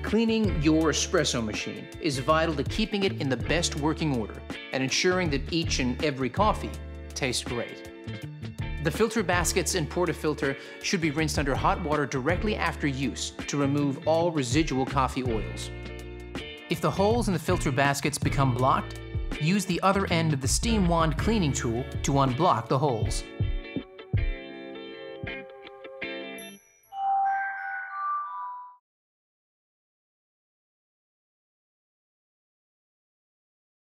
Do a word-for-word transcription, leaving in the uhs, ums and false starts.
Cleaning your espresso machine is vital to keeping it in the best working order and ensuring that each and every coffee tastes great. The filter baskets and portafilter should be rinsed under hot water directly after use to remove all residual coffee oils. If the holes in the filter baskets become blocked, use the other end of the steam wand cleaning tool to unblock the holes.